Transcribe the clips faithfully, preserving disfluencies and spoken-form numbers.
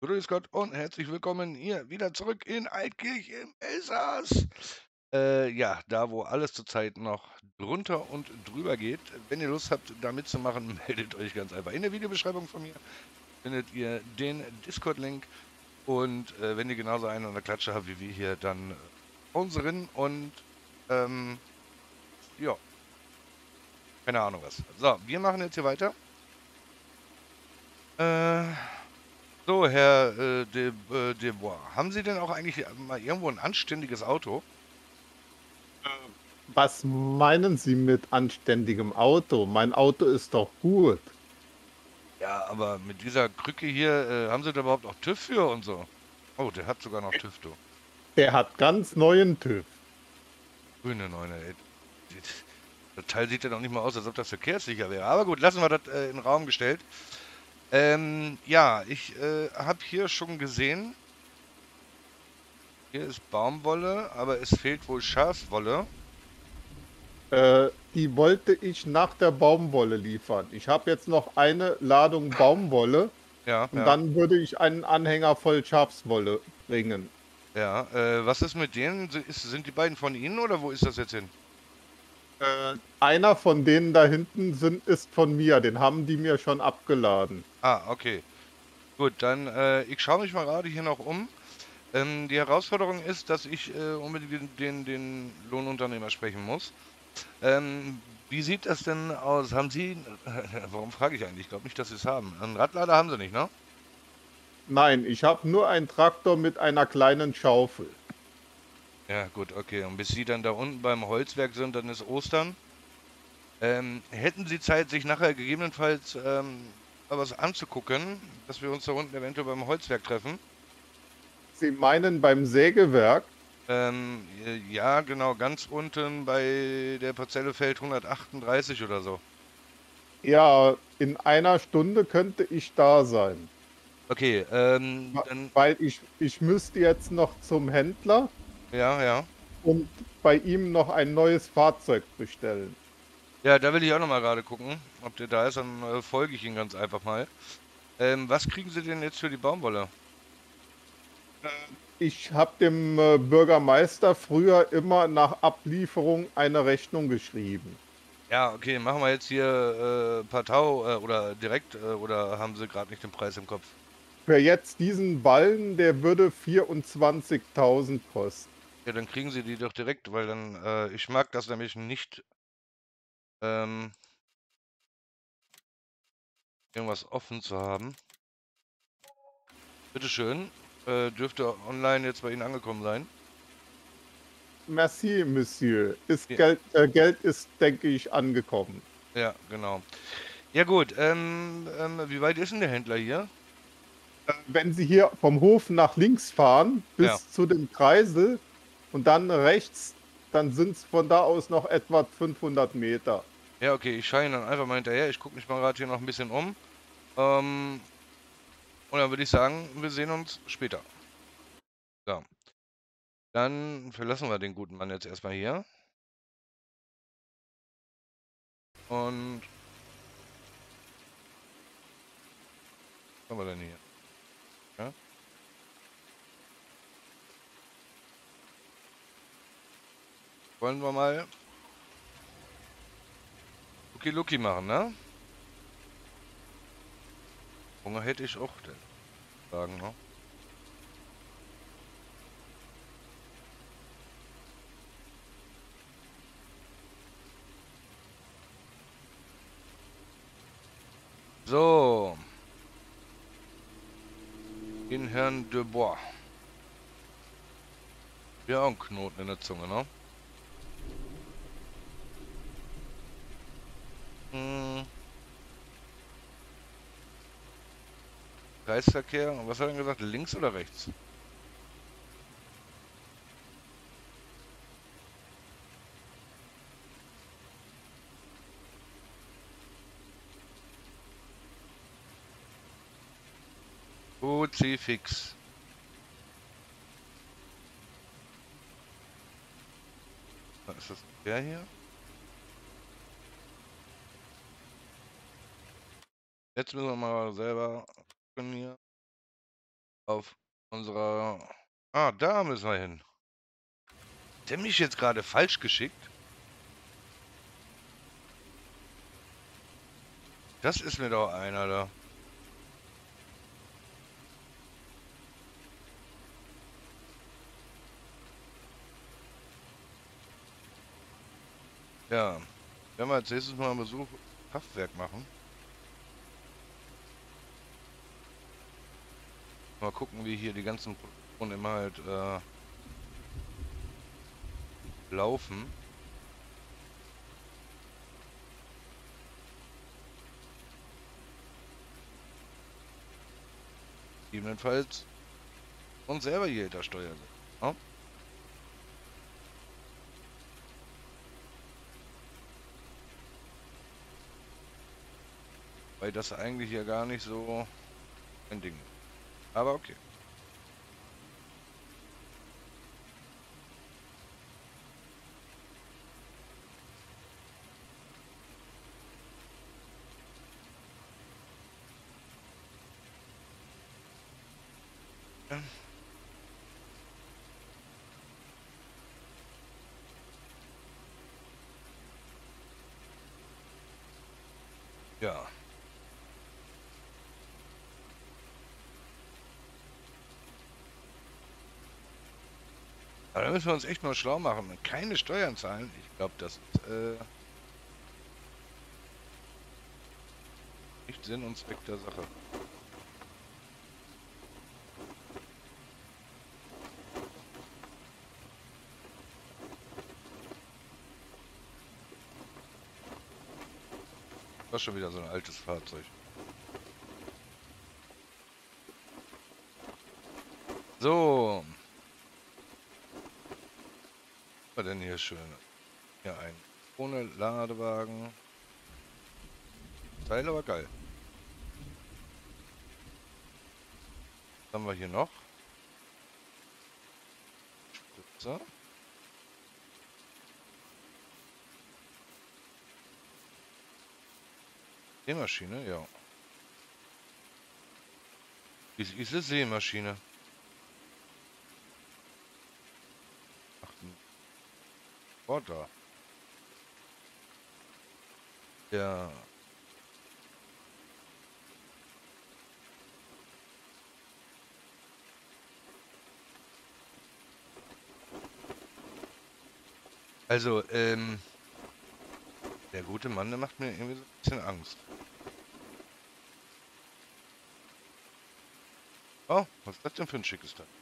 Grüß Gott und herzlich willkommen hier wieder zurück in Altkirch im Elsass. Äh, ja, da wo alles zurzeit noch drunter und drüber geht. Wenn ihr Lust habt, da mitzumachen, meldet euch ganz einfach. In der Videobeschreibung von mir findet ihr den Discord-Link und äh, wenn ihr genauso einen an der Klatsche habt wie wir hier, dann äh, unseren und ähm, ja, keine Ahnung was. So, wir machen jetzt hier weiter. Äh, so, Herr äh, de, äh, de Bois, haben Sie denn auch eigentlich mal irgendwo ein anständiges Auto? Was meinen Sie mit anständigem Auto? Mein Auto ist doch gut. Ja, aber mit dieser Krücke hier, äh, haben Sie da überhaupt auch TÜV für und so? Oh, der hat sogar noch TÜV, du. Der hat ganz neuen TÜV. Grüne Neune, ey. Das das Teil sieht ja noch nicht mal aus, als ob das verkehrssicher wäre. Aber gut, lassen wir das äh, in den Raum gestellt. Ähm, ja, ich äh, habe hier schon gesehen, hier ist Baumwolle, aber es fehlt wohl Schafswolle. Äh, die wollte ich nach der Baumwolle liefern. Ich habe jetzt noch eine Ladung Baumwolle Ja, und ja, dann würde ich einen Anhänger voll Schafswolle bringen. ja. Äh, was ist mit denen? Si- Ist, sind die beiden von Ihnen oder wo ist das jetzt hin? Äh, einer von denen da hinten sind, ist von mir. Den haben die mir schon abgeladen. Ah, okay. Gut, dann, äh, ich schaue mich mal gerade hier noch um. Ähm, die Herausforderung ist, dass ich äh, unbedingt den, den Lohnunternehmer sprechen muss. Ähm, wie sieht das denn aus? Haben Sie, warum frage ich eigentlich? Ich glaube nicht, dass Sie es haben. Einen Radlader haben Sie nicht, ne? Nein, ich habe nur einen Traktor mit einer kleinen Schaufel. Ja, gut, okay. Und bis Sie dann da unten beim Holzwerk sind, dann ist Ostern. Ähm, hätten Sie Zeit, sich nachher gegebenenfalls ähm, mal was anzugucken, dass wir uns da unten eventuell beim Holzwerk treffen? Sie meinen beim Sägewerk? Ähm, äh, ja, genau, ganz unten bei der Parzelle Feld hundertachtunddreißig oder so. Ja, in einer Stunde könnte ich da sein. Okay, ähm, Wa- dann, Weil ich, ich müsste jetzt noch zum Händler ja, ja. und bei ihm noch ein neues Fahrzeug bestellen. Ja, da will ich auch noch mal gerade gucken, ob der da ist, dann äh, folge ich ihm ganz einfach mal. Ähm, was kriegen Sie denn jetzt für die Baumwolle? Ich habe dem äh, Bürgermeister früher immer nach Ablieferung eine Rechnung geschrieben. Ja, okay, machen wir jetzt hier äh, Partau äh, oder direkt äh, oder haben Sie gerade nicht den Preis im Kopf? Für jetzt diesen Ballen, der würde vierundzwanzigtausend kosten. Ja, dann kriegen Sie die doch direkt, weil dann, äh, ich mag das nämlich nicht, ähm, irgendwas offen zu haben. Bitteschön, äh, dürfte online jetzt bei Ihnen angekommen sein. Merci, Monsieur. Ist Ja, Geld, äh, Geld ist, denke ich, angekommen. ja, genau. Ja gut, ähm, ähm, wie weit ist denn der Händler hier? Wenn Sie hier vom Hof nach links fahren Ja. bis zu dem Kreisel und dann rechts, dann sind es von da aus noch etwa fünfhundert Meter. Ja, okay, ich schaue ihn dann einfach mal hinterher. Ich gucke mich mal gerade hier noch ein bisschen um. Ähm, und dann würde ich sagen, wir sehen uns später. So, dann verlassen wir den guten Mann jetzt erstmal hier. Und was haben wir denn hier? Ja? Wollen wir mal Lucky Lucky machen, ne? Hunger hätte ich auch, denn sagen, ne? So, den Herrn de Bois. Ja, auch ein Knoten in der Zunge, ne? Hm, Kreisverkehr. Und was hat er denn gesagt? Links oder rechts? Kruzifix. Was ist das? Der hier? Jetzt müssen wir mal selber gucken hier. auf unserer... Ah, da müssen wir hin. Hat der mich jetzt gerade falsch geschickt? Das ist mir doch einer da. Ja, werden wir als nächstes mal einen Besuch im Kraftwerk machen. Mal gucken, wie hier die ganzen Produktionen immer halt äh, laufen. Gegebenenfalls uns selber hier hinter Steuer sind. Ja? Weil das eigentlich ja gar nicht so ein Ding ist. Aber okay. Ja. Ja. Aber da müssen wir uns echt mal schlau machen. Keine Steuern zahlen. Ich glaube, das ist äh, nicht Sinn und Zweck der Sache. Das ist schon wieder so ein altes Fahrzeug. So. Was war denn hier schön? Hier ein ohne Ladewagen. Teil aber geil. Was haben wir hier noch? Spritzer. Seemaschine, ja. Ist, ist eine Seemaschine. Ach, oh, da. Ja. Also, ähm, der gute Mann, der macht mir irgendwie so ein bisschen Angst. Oh, was ist das denn für ein schickes Teil?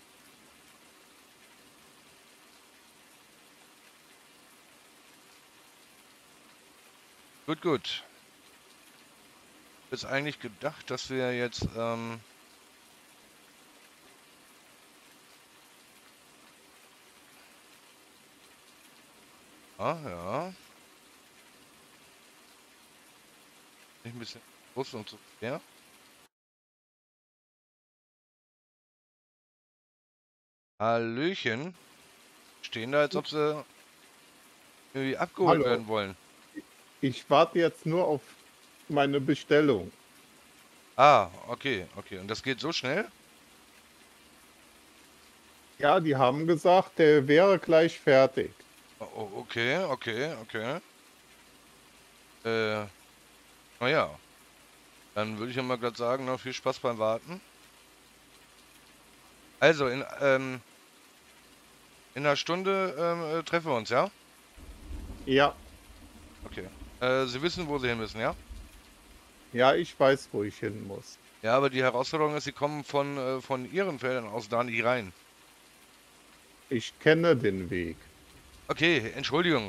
Gut, gut. Ist eigentlich gedacht, dass wir jetzt, ähm... Ah, ja. Nicht ein bisschen groß und zu schwer. Hallöchen. Stehen da, als ob sie irgendwie abgeholt Hallo, werden wollen. ich warte jetzt nur auf meine Bestellung. Ah, okay, okay. Und das geht so schnell? Ja, die haben gesagt, der wäre gleich fertig. O o- okay, okay, okay. Äh, naja. Dann würde ich ja mal gerade sagen, noch viel Spaß beim Warten. Also, in, ähm, in einer Stunde ähm, äh, treffen wir uns, ja? Ja, Okay. Äh, Sie wissen, wo Sie hin müssen, ja? ja, ich weiß, wo ich hin muss. Ja, aber die Herausforderung ist, Sie kommen von, äh, von Ihren Feldern aus da nicht rein. Ich kenne den Weg. Okay, Entschuldigung.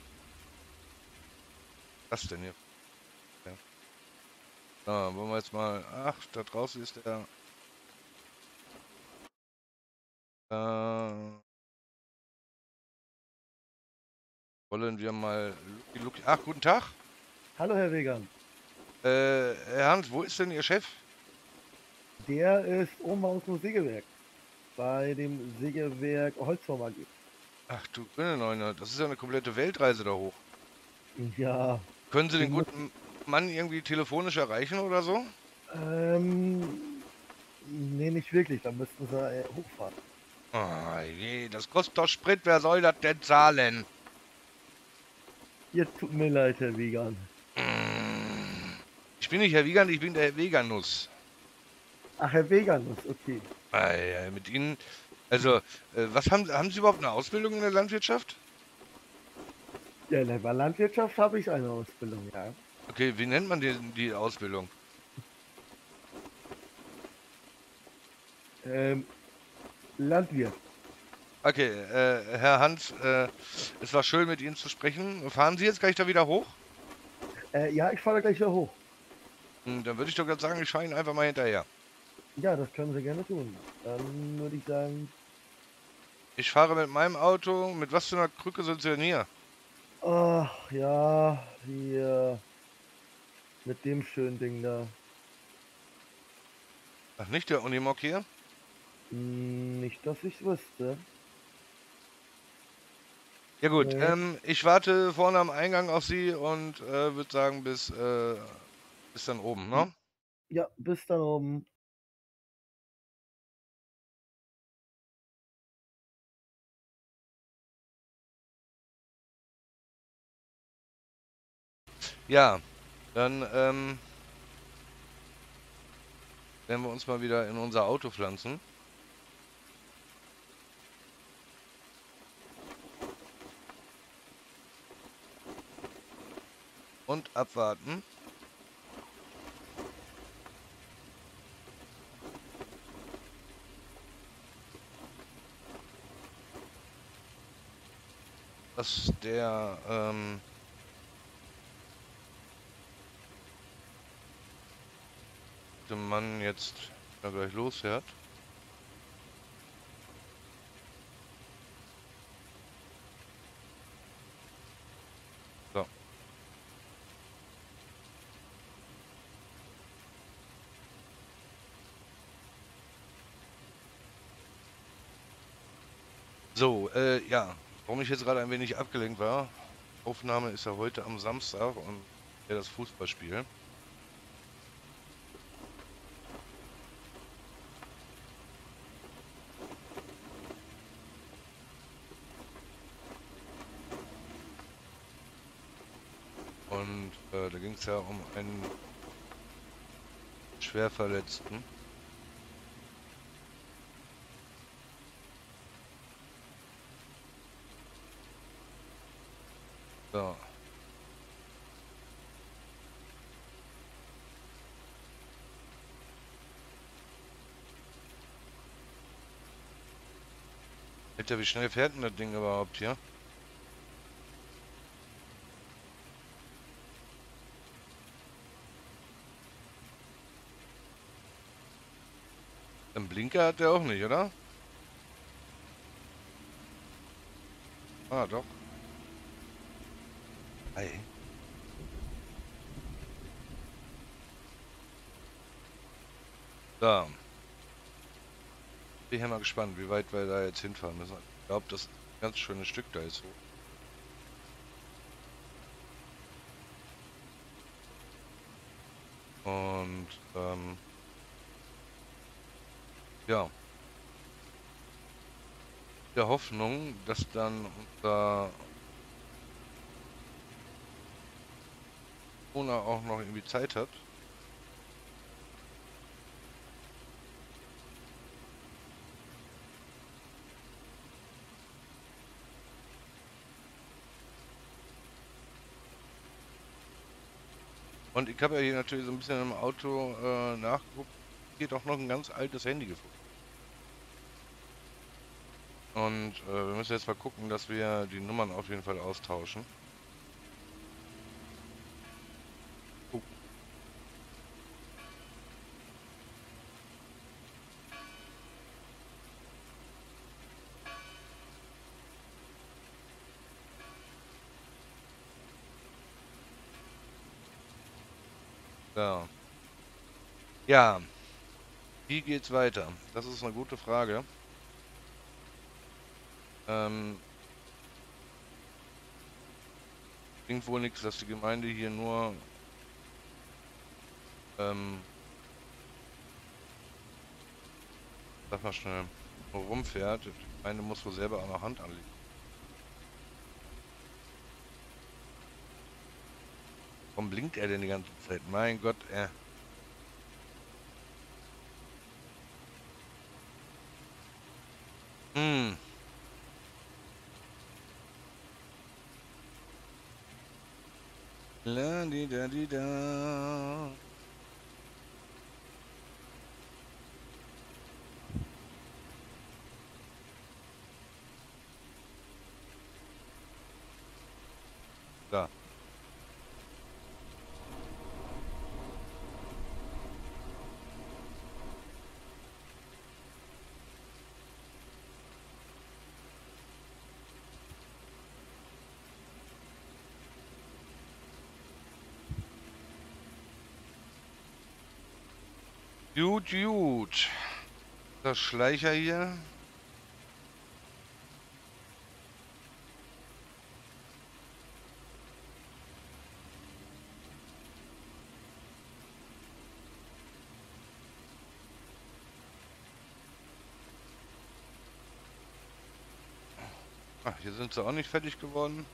Was denn hier? Ja. So, wollen wir jetzt mal... Ach, da draußen ist der... Äh, wollen wir mal... Luki, Luki, ach, guten Tag. Hallo Herr Wegan, Äh, Herr Hans, wo ist denn Ihr Chef? der ist oben bei uns im Sägewerk, bei dem Sägewerk Holzform A G. Ach du grüne Neune, das ist ja eine komplette Weltreise da hoch. Ja, Können Sie den den muss, guten Mann irgendwie telefonisch erreichen oder so? ähm, Nee, nicht wirklich, dann müssten sie äh, hochfahren. Oh je, das kostet doch Sprit, wer soll das denn zahlen? Jetzt tut mir leid, Herr Wiegand. Mm. Ich bin nicht Herr Wiegand, ich bin der Herr Weganus. Ach, Herr Veganus, okay. Ei, ei, mit Ihnen, also, äh, was haben, haben Sie überhaupt eine Ausbildung in der Landwirtschaft? Ja, in der Landwirtschaft habe ich eine Ausbildung, ja. Okay, wie nennt man die, die Ausbildung? Ähm, Landwirt. Okay, äh, Herr Hans, äh, es war schön mit Ihnen zu sprechen. Fahren Sie jetzt gleich da wieder hoch? Äh, ja, ich fahre gleich wieder hoch. Hm, dann würde ich doch gerade sagen, ich fahre Ihnen einfach mal hinterher. Ja, das können Sie gerne tun. Dann würde ich sagen, Ich fahre mit meinem Auto. Mit was für einer Krücke sind Sie denn hier? ach ja, hier mit dem schönen Ding da. Ach, nicht der Unimog hier? Hm, nicht, dass ich wüsste. Ja gut, Nee. ähm, ich warte vorne am Eingang auf Sie und äh, würde sagen, bis, äh, bis dann oben, ne? Ja, bis dann oben. Ja, dann ähm, werden wir uns mal wieder in unser Auto pflanzen. Und abwarten. Dass der, ähm, der Mann jetzt da gleich losfährt. So. So, äh, ja, warum ich jetzt gerade ein wenig abgelenkt war. Aufnahme ist ja heute am Samstag und ja, das Fußballspiel. Und äh, da ging es ja um einen Schwerverletzten. So. Alter, wie schnell fährt denn das Ding überhaupt hier? Ein Blinker hat der auch nicht, oder? Ah, doch. Ei. So. Bin ja mal gespannt, wie weit wir da jetzt hinfahren müssen. Ich glaube, das ist ein ganz schönes Stück da jetzt hoch. Und, ähm, ja. Der Hoffnung, dass dann unser Owner auch noch irgendwie Zeit hat. Und ich habe ja hier natürlich so ein bisschen im Auto äh, nachgeguckt. Geht auch noch ein ganz altes Handy gefunden. Und äh, wir müssen jetzt mal gucken, dass wir die Nummern auf jeden Fall austauschen. Oh. So. Ja, wie geht's weiter? Das ist eine gute Frage. Ähm, bringt wohl nichts, dass die Gemeinde hier nur ähm, sag mal schnell, rumfährt. Ich meine, muss wohl selber auch noch Hand anlegen. Warum blinkt er denn die ganze Zeit? Mein Gott, äh. Hm. La di da di da. Da. Gut, gut. Das Schleicher hier. Ach, hier sind sie auch nicht fertig geworden.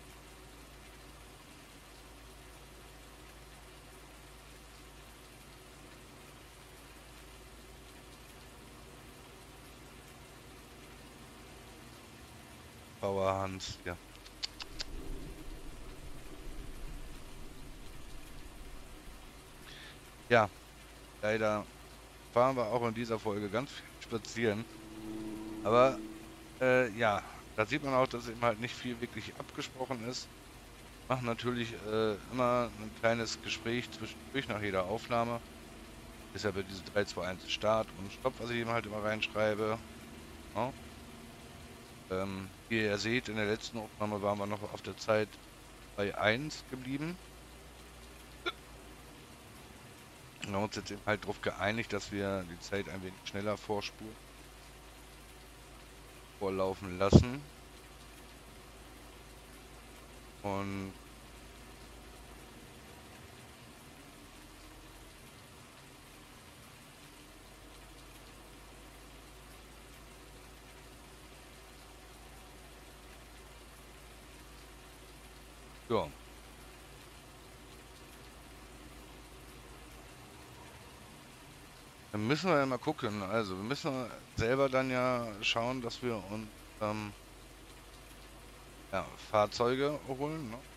Bauer Hans, ja. Ja, leider fahren wir auch in dieser Folge ganz viel spazieren. Aber äh, ja, da sieht man auch, dass eben halt nicht viel wirklich abgesprochen ist. Machen natürlich äh, immer ein kleines Gespräch zwischendurch nach jeder Aufnahme. Ist ja bei diese drei, zwei, eins Start und Stopp, was ich eben halt immer reinschreibe. Ja. Ähm, wie ihr seht, in der letzten Aufnahme waren wir noch auf der Zeit bei eins geblieben. Wir haben uns jetzt eben halt darauf geeinigt, dass wir die Zeit ein wenig schneller vorspulen, vorlaufen lassen. Und ja. Dann müssen wir ja mal gucken. Also wir müssen selber dann ja schauen, dass wir uns ähm, ja, Fahrzeuge holen. Ne?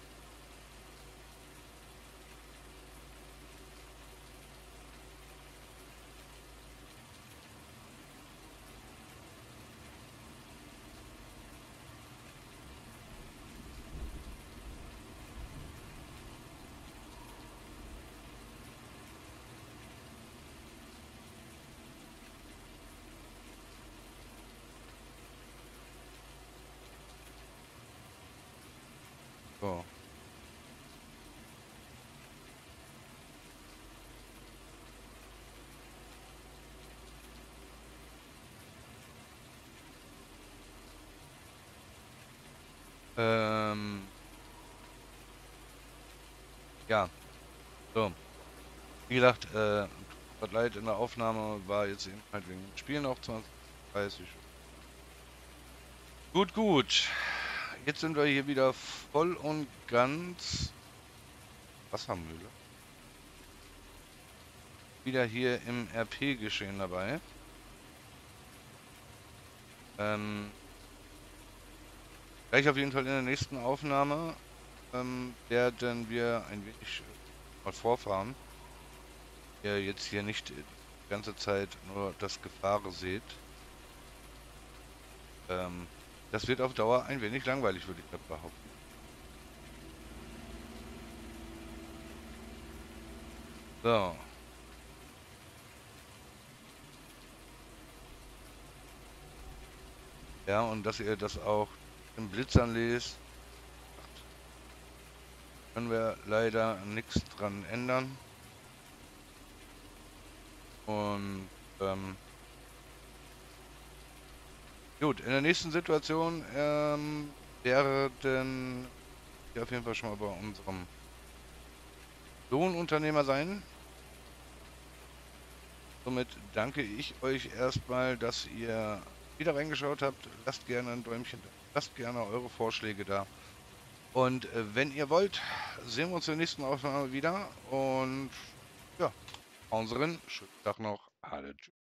So. Ähm, ja, so. Wie gesagt, äh, tut leid, in der Aufnahme war jetzt eben halt wegen dem Spiel noch zwanzig, dreißig. Gut, gut. Jetzt sind wir hier wieder voll und ganz Wassermühle. Wieder hier im R P-Geschehen dabei. Ähm, gleich auf jeden Fall in der nächsten Aufnahme ähm, werden wir ein wenig äh, mal vorfahren. Ihr jetzt hier nicht die ganze Zeit nur das Gefahre seht. Ähm, das wird auf Dauer ein wenig langweilig, würde ich behaupten. So. Ja, und dass ihr das auch im Blitzern lest, können wir leider nichts dran ändern. Und ähm, gut, in der nächsten Situation ähm, werden wir auf jeden Fall schon mal bei unserem Lohnunternehmer sein. Somit danke ich euch erstmal, dass ihr wieder reingeschaut habt. Lasst gerne ein Däumchen da. Lasst gerne eure Vorschläge da. Und äh, wenn ihr wollt, sehen wir uns in der nächsten Aufnahme wieder. Und ja, unseren schönen Tag noch. Alle. Tschüss.